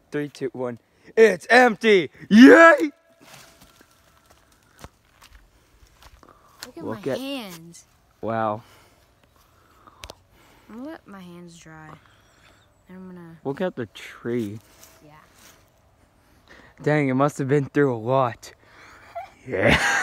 3, 2, 1. It's empty! Yay! Look at my hands. Wow. I'm gonna let my hands dry. And I'm gonna... Look at the tree. Yeah. Dang, it must have been through a lot. Yeah.